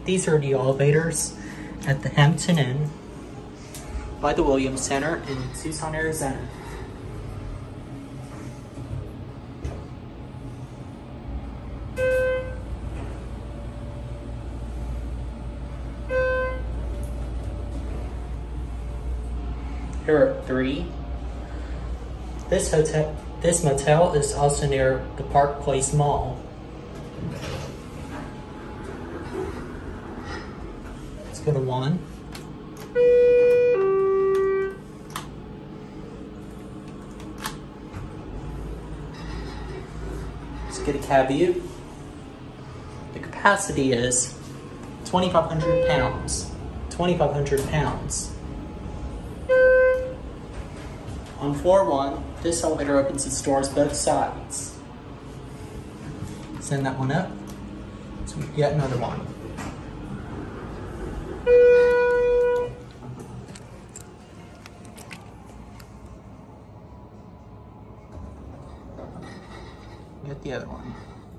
These are the elevators at the Hampton Inn by the Williams Center in Tucson, Arizona. Here are 3. This motel is also near the Park Place Mall. Let's go to 1. Let's get a cab view. The capacity is 2,500 pounds. 2,500 pounds. On floor 1, this elevator opens its doors both sides. Send that one up. So yet another one. Get the other one.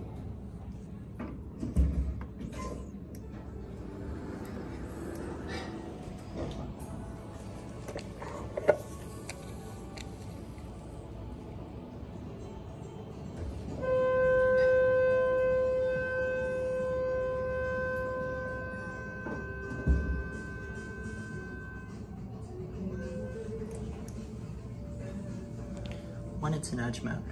When it's in edge mode.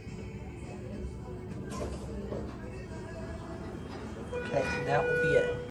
Okay, that will be it.